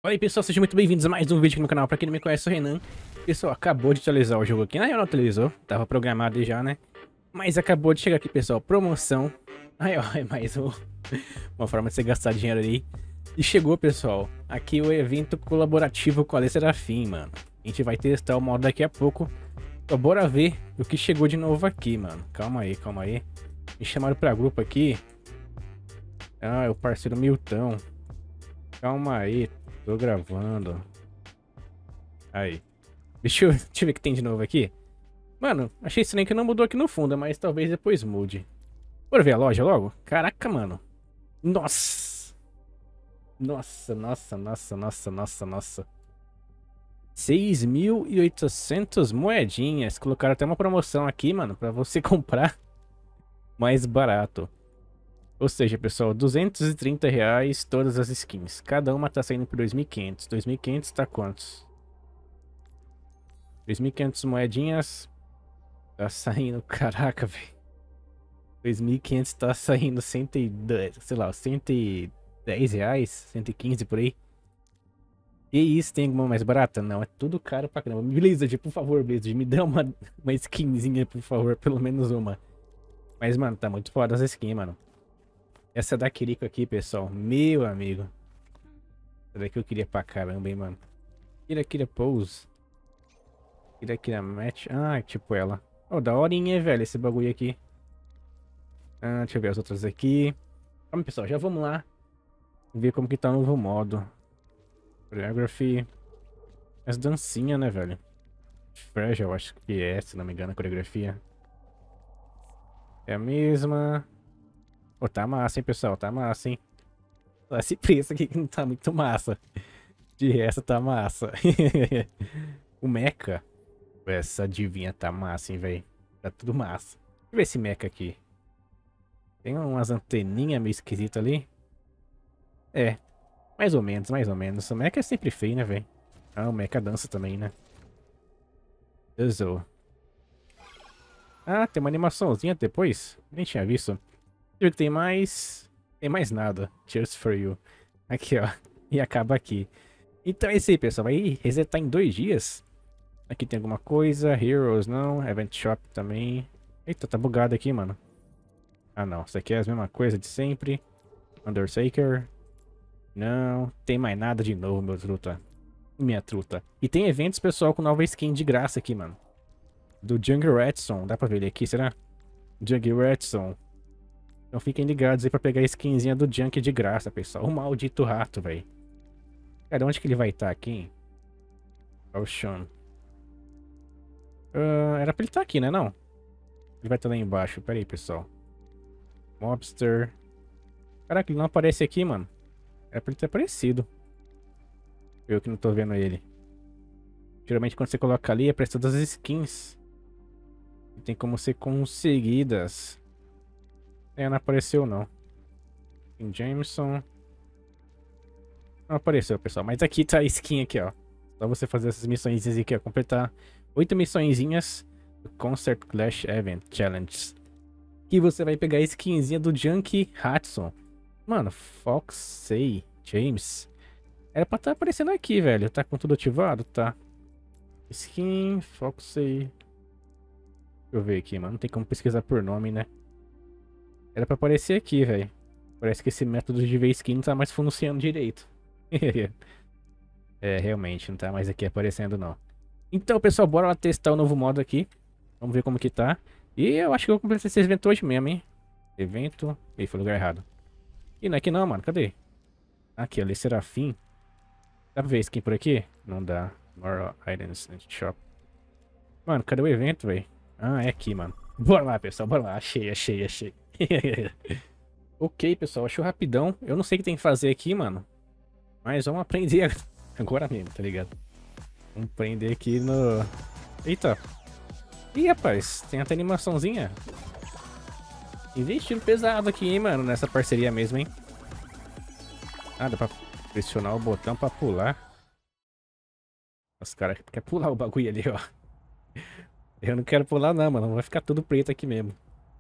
Fala aí pessoal, sejam muito bem-vindos a mais um vídeo aqui no canal. Pra quem não me conhece, eu sou o Renan. Pessoal, acabou de atualizar o jogo aqui. Na real não atualizou, tava programado já, né? Mas acabou de chegar aqui, pessoal, promoção. Aí ó, é mais uma forma de você gastar dinheiro ali. E chegou, pessoal, aqui o evento colaborativo com a Lê Serafim, mano. A gente vai testar o modo daqui a pouco. Então bora ver o que chegou de novo aqui, mano. Calma aí, calma aí. Me chamaram pra grupo aqui. Ah, é o parceiro Milton. Calma aí, tô gravando. Aí. Deixa eu ver o que tem de novo aqui. Mano, achei estranho que não mudou aqui no fundo, mas talvez depois mude. Bora ver a loja logo? Caraca, mano. Nossa. Nossa. 6.800 moedinhas. Colocaram até uma promoção aqui, mano, pra você comprar mais barato. Ou seja, pessoal, R$ 230 todas as skins. Cada uma tá saindo por 2.500. 2.500 tá quantos? 2.500 moedinhas. Tá saindo, caraca, velho. 2.500 tá saindo 110, sei lá, R$ 110, 115 por aí. E isso, tem alguma mais barata? Não, é tudo caro pra caramba. Blizzard, por favor, Blizzard, me dá uma skinzinha, por favor, pelo menos uma. Mas, mano, tá muito foda essa skin, mano. Essa da Kiriko aqui, pessoal, meu amigo. Essa daqui eu queria pra caramba, hein, mano. Kira Pose. Kira Match. Ah, tipo ela. Oh, da horinha, velho, esse bagulho aqui. Ah, deixa eu ver as outras aqui. Calma, pessoal, já vamos lá ver como que tá o novo modo. Choreography. As dancinhas, né, velho? Fresh, eu acho que é, se não me engano, a coreografia. É a mesma. Pô, tá massa, hein, pessoal? Tá massa, hein? Só esse preço aqui que não tá muito massa. De resto, tá massa. O mecha. Essa adivinha tá massa, hein, velho? Tá tudo massa. Deixa eu ver esse mecha aqui. Tem umas anteninhas meio esquisitas ali. É. Mais ou menos, mais ou menos. O mecha é sempre feio, né, velho? Ah, o mecha dança também, né? Puzzle. Ah, tem uma animaçãozinha depois. Nem tinha visto. Deixa eu ver que tem mais. Tem mais nada. Cheers for you. Aqui, ó. E acaba aqui. Então é isso aí, pessoal. Vai resetar em 2 dias. Aqui tem alguma coisa. Heroes, não. Event Shop também. Eita, tá bugado aqui, mano. Ah, não. Isso aqui é a mesma coisa de sempre. Undertaker. Não. Tem mais nada de novo, meu truta. Minha truta. E tem eventos, pessoal, com nova skin de graça aqui, mano. Do Jungle Ratson. Dá pra ver ele aqui, será? Jungle Ratson. Então fiquem ligados aí pra pegar a skinzinha do Junk de graça, pessoal. O maldito rato, velho. Cara, onde que ele vai estar aqui? Olha o Sean. Era pra ele estar aqui, né? Não. Ele vai estar lá embaixo. Pera aí, pessoal. Mobster. Caraca, ele não aparece aqui, mano. Era pra ele ter aparecido. Eu que não tô vendo ele. Geralmente quando você coloca ali, aparece todas as skins. E tem como ser conseguidas. É, não apareceu não. Tem Jameson. Não apareceu, pessoal. Mas aqui tá a skin aqui, ó. Só você fazer essas missões aqui, ó. Completar 8 missõezinhas do Concert Clash Event Challenge. Que você vai pegar a skinzinha do Junkie Hudson. Mano, Foxy James. Era pra estar aparecendo aqui, velho. Tá com tudo ativado? Tá. Skin, Foxy. Deixa eu ver aqui, mano. Não tem como pesquisar por nome, né? Era pra aparecer aqui, velho. Parece que esse método de ver skin não tá mais funcionando direito. É, realmente, não tá mais aqui aparecendo, não. Então, pessoal, bora lá testar o novo modo aqui. Vamos ver como que tá. E eu acho que eu vou completar esse evento hoje mesmo, hein? Evento... Ih, foi o lugar errado. Ih, não é aqui não, mano. Cadê? Aqui, ali, Serafim. Dá pra ver skin por aqui? Não dá. More items in shop. Mano, cadê o evento, velho? Ah, é aqui, mano. Bora lá, pessoal. Bora lá. Achei. Ok, pessoal. Achou rapidão. Eu não sei o que tem que fazer aqui, mano. Mas vamos aprender agora mesmo, tá ligado? Vamos aprender aqui no... Eita. Ih, rapaz. Tem até animaçãozinha. Investindo pesado aqui, hein, mano. Nessa parceria mesmo, hein? Ah, dá pra pressionar o botão pra pular. Os caras querem pular o bagulho ali, ó. Eu não quero pular não, mano. Vai ficar tudo preto aqui mesmo.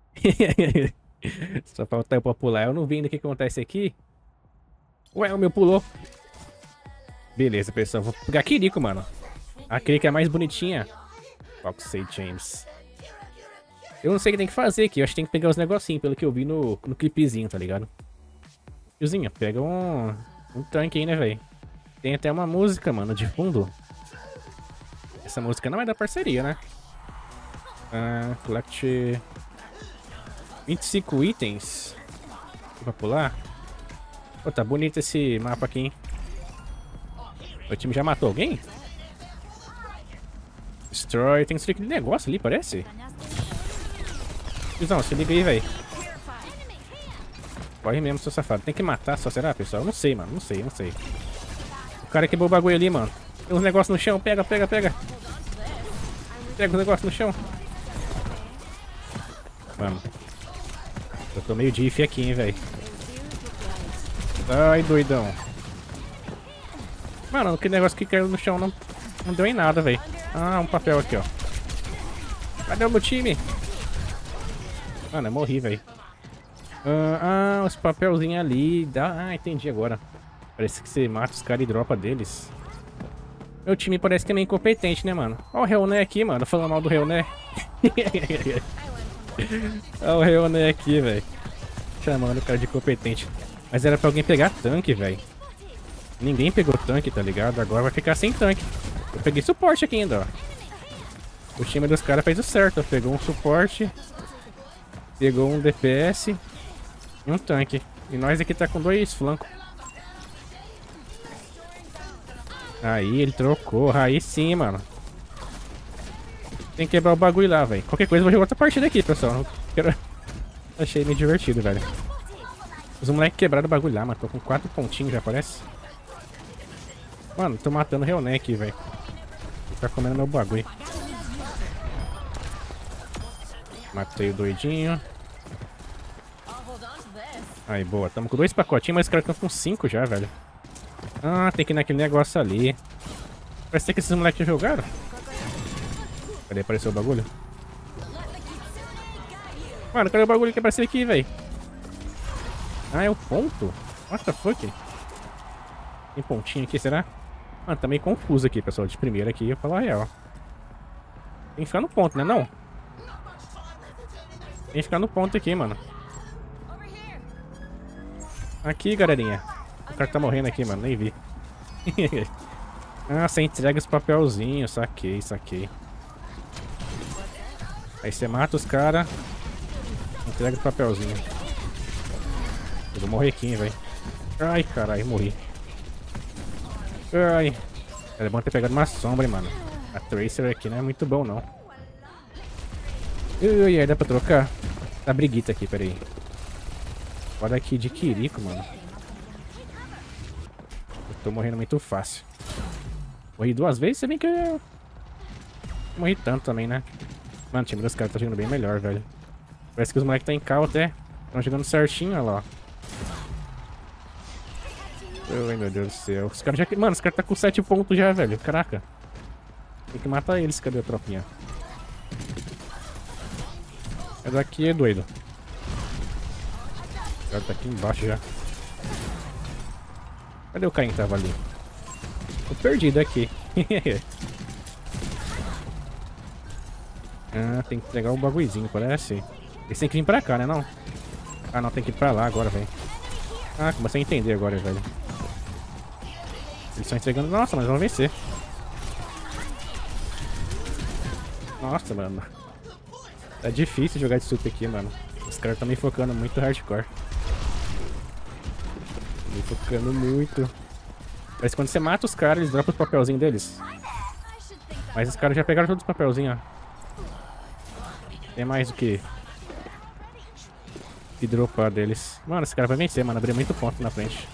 Só falta eu pra pular. Eu não vi ainda o que acontece aqui. Ué, o meu pulou. Beleza, pessoal. Vou pegar a Kiriko, mano. A Kiriko é a mais bonitinha. Foxy James. Eu não sei o que tem que fazer aqui. Eu acho que tem que pegar os negocinhos, pelo que eu vi no clipezinho, tá ligado? Tiozinho, pega um tanque aí, né, velho? Tem até uma música, mano, de fundo. Essa música não é da parceria, né? Collect 25 itens. Pra pular. Pô, tá bonito esse mapa aqui, hein? O time já matou alguém? Destroy. Tem aquele negócio ali, parece. Tiozão, se liga aí, velho. Corre mesmo, seu safado. Tem que matar só, será, pessoal? Eu não sei, mano. Não sei. O cara quebrou o bagulho ali, mano. Tem uns negócios no chão. Pega. Pega os negócios no chão. Mano. Eu tô meio diff aqui, hein, velho. Ai, doidão. Mano, aquele negócio que caiu no chão não deu em nada, velho. Ah, um papel aqui, ó. Cadê o meu time? Mano, eu morri, velho. Os papelzinhos ali. Ah, entendi agora. Parece que você mata os caras e dropa deles. Meu time parece que é meio incompetente, né, mano? Ó o Reoné aqui, mano. Falando mal do Reoné. Ó o Reoné aqui, velho. Chamando o cara de incompetente. Mas era pra alguém pegar tanque, velho. Ninguém pegou tanque, tá ligado? Agora vai ficar sem tanque. Eu peguei suporte aqui ainda, ó. O time dos caras fez o certo, ó. Pegou um suporte. Pegou um DPS. E um tanque. E nós aqui tá com 2 flancos. Aí, ele trocou. Aí sim, mano. Tem que quebrar o bagulho lá, velho. Qualquer coisa eu vou jogar outra partida aqui, pessoal. Não quero... Achei meio divertido, velho. Os moleques quebraram o bagulho lá, mano. Tô com 4 pontinhos já, parece. Mano, tô matando o Reoné aqui, velho. Ele tá comendo meu bagulho. Matei o doidinho. Aí, boa. Tamo com 2 pacotinhos, mas os caras estão com 5 já, velho. Ah, tem que ir naquele negócio ali. Parece que esses moleques já jogaram. Cadê? Apareceu o bagulho? Mano, cadê o bagulho que apareceu aqui, velho? Ah, é o ponto? What the fuck? Tem pontinho aqui, será? Mano, tá meio confuso aqui, pessoal. De primeira aqui, eu falo a real. Tem que ficar no ponto, né, não? Tem que ficar no ponto aqui, mano. Aqui, galerinha. O cara tá morrendo aqui, mano. Nem vi. Ah, você entrega os papelzinhos. Saquei. Aí você mata os caras. Entrega o papelzinho. Eu vou morrer aqui, velho. Ai, caralho, morri. Ai. É bom ter pegado uma sombra, hein, mano. A Tracer aqui não é muito bom, não. Ui, aí dá pra trocar? Tá briguita aqui, peraí. Olha aqui de Kiriko, mano. Eu tô morrendo muito fácil. Morri 2 vezes, você vê que eu morri tanto também, né? Mano, o time dos caras tá jogando bem melhor, velho. Parece que os moleques tá em cal até. Estão jogando certinho, olha lá. Ai, meu Deus do céu. Os caras já... Mano, os caras tá com 7 pontos já, velho. Caraca. Tem que matar eles. Cadê a tropinha? É daqui, é doido. O cara tá aqui embaixo já. Cadê o cara que tava ali? Tô perdido aqui. Ah, tem que pegar um bagulhozinho, parece. Eles têm que vir pra cá, né, não? Ah, não, tem que ir pra lá agora, velho. Ah, comecei a entender agora, velho. Eles estão entregando... Nossa, mas vão vencer. Nossa, mano. Tá difícil jogar de sup aqui, mano. Os caras estão me focando muito hardcore. Me focando muito. Parece que quando você mata os caras, eles dropam os papelzinhos deles. Mas os caras já pegaram todos os papelzinhos, ó. Tem mais o que dropar deles. Mano, esse cara vai vencer, mano. Abriu muito ponto na frente.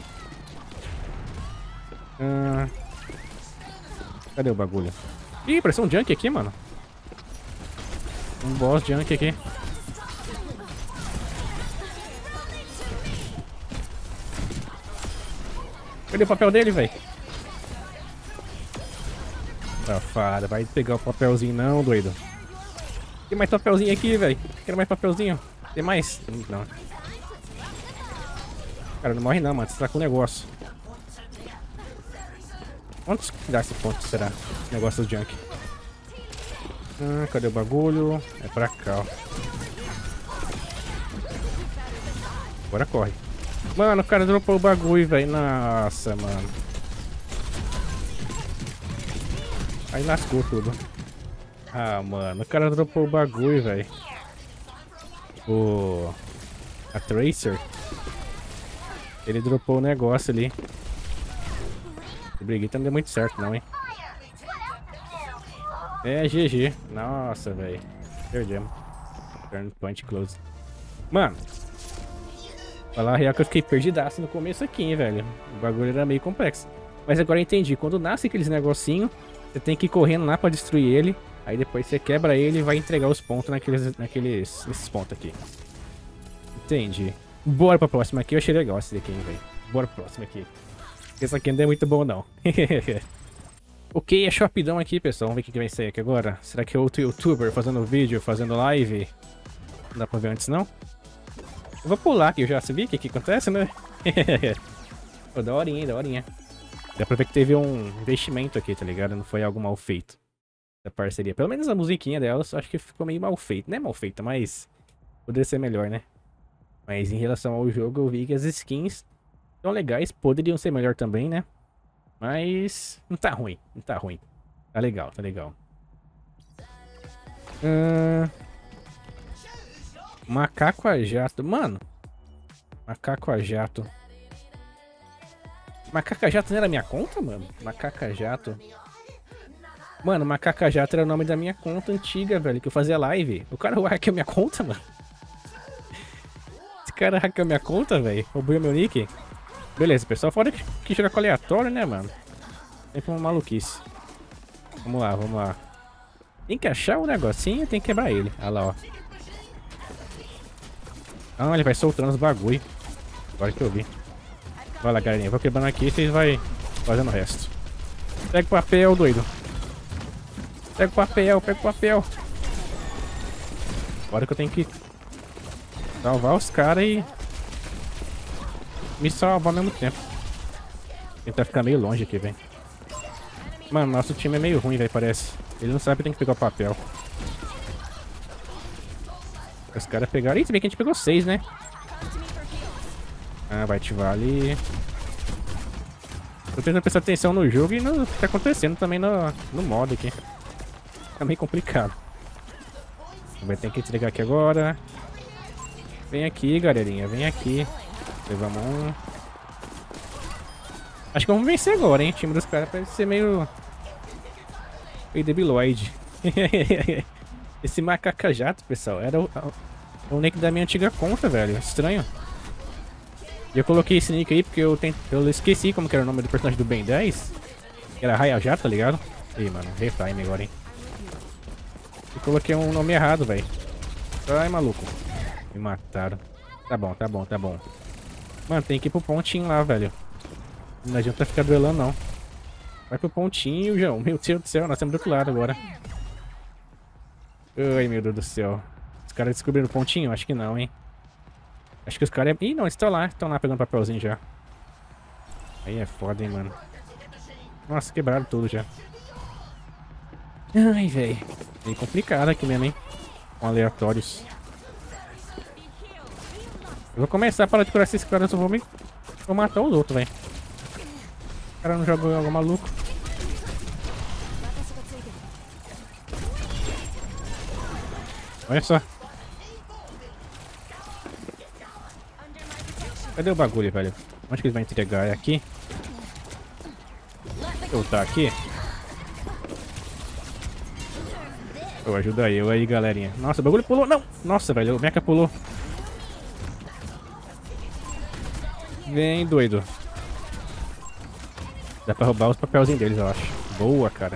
Cadê o bagulho? Ih, pareceu um junk aqui, mano. Um boss junk aqui. Cadê o papel dele, velho? Safada, vai pegar o papelzinho não, doido. Tem mais papelzinho aqui, velho. Quero mais papelzinho. Tem mais? Não. Cara, não morre não, mano. Você tá com um negócio. Quantos que dá esse ponto, será? Negócio do junk. Cadê o bagulho? É pra cá, ó. Agora corre. Mano, o cara dropou o bagulho, velho. Nossa, mano. Aí lascou tudo. Ah, mano. O cara dropou o bagulho, velho. A Tracer. Ele dropou o negócio ali. O Brigitte não deu muito certo, não, hein? É, GG. Nossa, velho. Perdemos. Turn point close. Mano. Falar a real que eu fiquei perdidaço no começo aqui, hein, velho. O bagulho era meio complexo. Mas agora eu entendi. Quando nasce aqueles negocinho, você tem que ir correndo lá pra destruir ele. Aí depois você quebra ele e vai entregar os pontos nesses pontos aqui. Entendi. Bora pra próxima aqui. Eu achei legal esse daqui, hein, velho. Bora pra próxima aqui. Esse aqui não é muito bom, não. Ok, é rapidão aqui, pessoal. Vamos ver o que vai sair aqui agora. Será que é outro youtuber fazendo vídeo, fazendo live? Não dá pra ver antes, não? Eu vou pular aqui, eu já sabia o que acontece, né? Pô, daorinha, hein, daorinha. Dá pra ver que teve um investimento aqui, tá ligado? Não foi algo mal feito da parceria. Pelo menos a musiquinha dela, eu acho que ficou meio mal feita. Não é mal feita, mas poderia ser melhor, né? Mas em relação ao jogo, eu vi que as skins são legais, poderiam ser melhor também, né? Mas não tá ruim, não tá ruim. Tá legal, tá legal. Macaco a jato. Mano. Macaco a jato. Macaco a jato não era minha conta, mano? Macaco a jato. Mano, Macaco a jato era o nome da minha conta antiga, velho. Que eu fazia live. O cara hackeou minha conta, mano. Esse cara hackeou minha conta, velho. Roubou meu nick. Beleza, pessoal. Fora que joga com aleatório, né, mano? Sempre uma maluquice. Vamos lá, vamos lá. Tem que achar o negocinho e tem que quebrar ele. Olha lá, ó. Ah, ele vai soltando os bagulho. Agora que eu vi. Vai lá, galerinha. Vou quebrando aqui e vocês vão fazendo o resto. Pega o papel, doido. Pega o papel, pega o papel. Agora que eu tenho que salvar os caras e me salvar ao mesmo tempo. Tentar ficar meio longe aqui, velho. Mano, nosso time é meio ruim, velho, parece. Ele não sabe que tem que pegar o papel. Os caras pegaram... Ih, você vê que a gente pegou 6, né? Ah, vai ativar ali. Tô tentando prestar atenção no jogo e no que tá acontecendo também no modo aqui. Tá meio complicado. Vai ter que desligar aqui agora. Vem aqui, galerinha. Vem aqui. Levamos um. Acho que vamos vencer agora, hein? O time dos caras parece ser meio debiloide. Esse macaca jato, pessoal, era o nick da minha antiga conta, velho. Estranho. E eu coloquei esse nick aí porque eu esqueci como que era o nome do personagem do Ben 10. Era Raya Jato, tá ligado? Ih, mano, reframe agora, hein. Eu coloquei um nome errado, velho. Ai, maluco. Me mataram. Tá bom, tá bom, tá bom. Mano, tem que ir pro pontinho lá, velho. Não adianta ficar duelando, não. Vai pro pontinho, João. Meu Deus do céu, nós estamos do outro lado agora. Ai, meu Deus do céu. Os caras descobriram o pontinho? Acho que não, hein. Acho que os caras... Ih, não, eles estão lá pegando papelzinho já. Aí é foda, hein, mano. Nossa, quebraram tudo já. Ai, velho. Bem complicado aqui mesmo, hein. Com aleatórios. Eu vou começar a parar de curar esses caras, eu vou matar os outros, velho. O cara não joga algo maluco. Olha só. Cadê o bagulho, velho? Onde que ele vai entregar? É aqui? Eu tá aqui? Pô, ajuda eu aí, galerinha. Nossa, o bagulho pulou. Não! Nossa, velho, o mecha pulou. Vem, doido. Dá pra roubar os papelzinhos deles, eu acho. Boa, cara.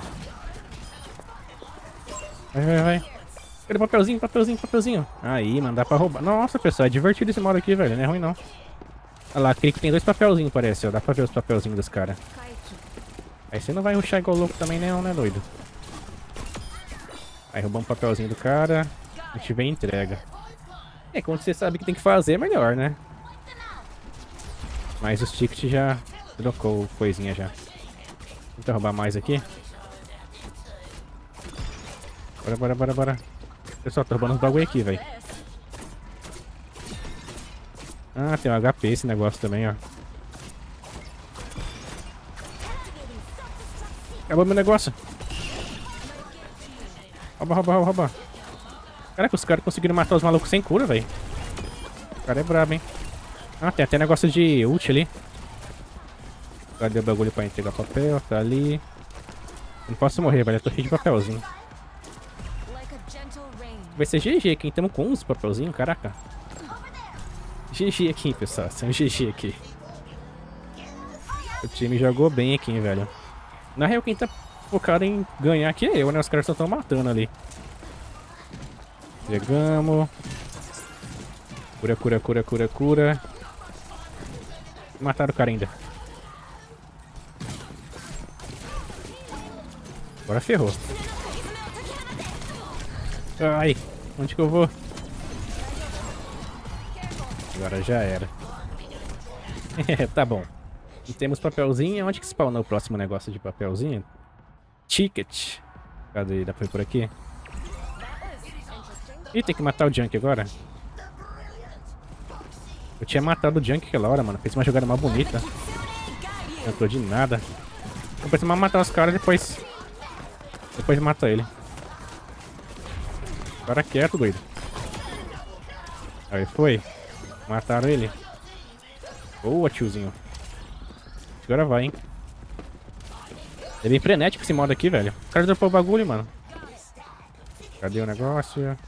Vai, vai, vai. Cadê o papelzinho, papelzinho, papelzinho? Aí, mano, dá pra roubar. Nossa, pessoal, é divertido esse modo aqui, velho. Não é ruim, não. Olha lá, aquele que tem 2 papelzinhos, parece, ó. Dá pra ver os papelzinhos dos caras. Aí você não vai rushar igual louco também, não, né, doido? Aí roubamos um papelzinho do cara. A gente vem e entrega. É, quando você sabe o que tem que fazer, é melhor, né? Mas os tickets já trocou coisinha já. Tentar roubar mais aqui. Bora. Pessoal, tô roubando uns bagulho aqui, velho. Ah, tem um HP esse negócio também, ó. Acabou meu negócio. Rouba. Caraca, os caras conseguiram matar os malucos sem cura, velho. O cara é brabo, hein. Ah, tem até negócio de ult ali. Cadê o bagulho pra entregar papel? Tá ali. Não posso morrer, velho. Eu tô cheio de papelzinho. Vai ser GG aqui, temos com 11 papelzinhos, caraca. GG aqui, pessoal. Tem um GG aqui. O time jogou bem aqui, velho. Na real, quem tá focado em ganhar aqui é eu, né? Os caras só estão matando ali. Pegamos. Cura. Mataram o cara ainda. Agora ferrou. Ai, onde que eu vou? Agora já era. Tá bom. E temos papelzinho. Onde que spawnou o próximo negócio de papelzinho? Ticket. Cadê? Dá pra ir por aqui? Ih, tem que matar o Junk agora. Eu tinha matado o Junk aquela hora, mano. Fez uma jogada mais bonita. Não tô de nada. Eu preciso matar os caras depois. Depois mata ele. Agora quieto, doido. Aí foi. Mataram ele. Boa, tiozinho. Agora vai, hein. É bem frenético esse modo aqui, velho. O cara dropou o bagulho, mano. Cadê o negócio?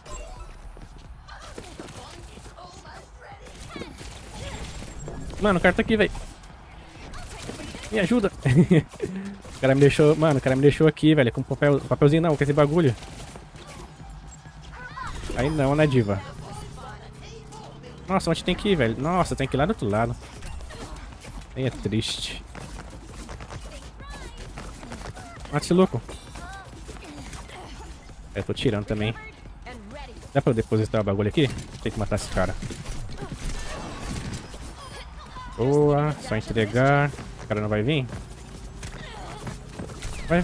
Mano, o cara tá aqui, velho. Me ajuda. O cara me deixou... Mano, o cara me deixou aqui, velho. Com papelzinho não, com esse bagulho. Aí não, né, diva? Nossa, onde tem que ir, velho? Nossa, tem que ir lá do outro lado. Aí é triste. Mata esse louco. Eu tô tirando também. Dá pra eu depositar o bagulho aqui? Tem que matar esse cara. Boa, só entregar. O cara não vai vir? Vai.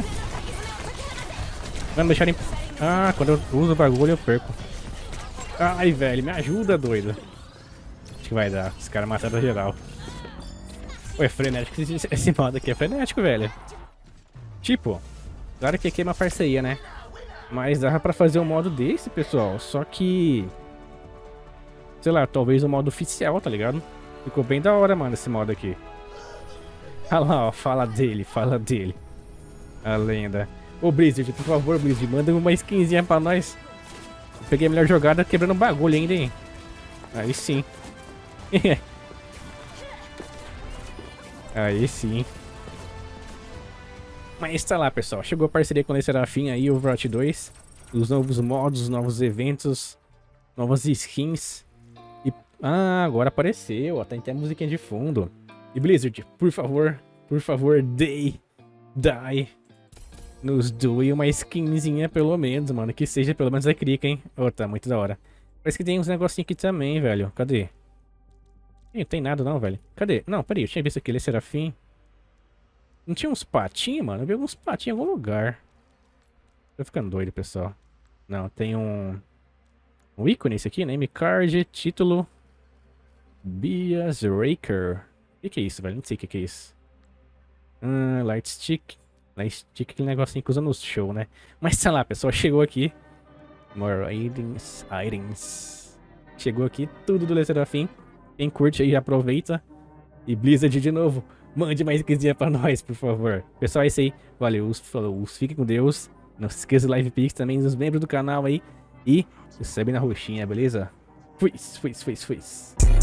Vai deixar ele... Ah, quando eu uso o bagulho eu perco. Ai, velho, me ajuda, doido. Acho que vai dar. Esse cara mataram geral. Pô, é frenético. Esse modo aqui é frenético, velho. Tipo, claro que aqui é uma parceria, né? Mas dava pra fazer um modo desse, pessoal. Só que... sei lá, talvez um modo oficial, tá ligado? Ficou bem da hora, mano, esse modo aqui. Olha lá, ó, fala dele. A lenda. Ô, Blizzard, por favor, Blizzard, manda uma skinzinha pra nós. Eu peguei a melhor jogada quebrando bagulho ainda, hein? Aí sim. Aí sim. Mas tá lá, pessoal. Chegou a parceria com o Serafim aí, Overwatch 2. Os novos modos, os novos eventos, novas skins. E... ah, agora apareceu. Ó, tem até a musiquinha de fundo. E Blizzard, por favor, die. Nos doe uma skinzinha pelo menos, mano. Que seja pelo menos a crica, hein? Oh, tá muito da hora. Parece que tem uns negocinhos aqui também, velho. Cadê? Não tem nada não, velho. Cadê? Não, peraí, eu tinha visto aquele Serafim. Não tinha uns patinhos, mano? Eu vi alguns patinhos em algum lugar. Tô ficando doido, pessoal. Não, tem um ícone esse aqui, name card, título. Bias Raker. O que é isso, velho? Não sei o que é isso. Light stick. Light stick, aquele negocinho que usa no show, né? Mas sei lá, pessoal, chegou aqui. More items. Chegou aqui, tudo do Serafim. Quem curte aí, aproveita. E Blizzard de novo. Mande mais skinzinha pra nós, por favor. Pessoal, é isso aí. Valeu, falou. Fiquem com Deus. Não se esqueça do Live Pix também, dos membros do canal aí. E se inscreve na roxinha, beleza? Fui.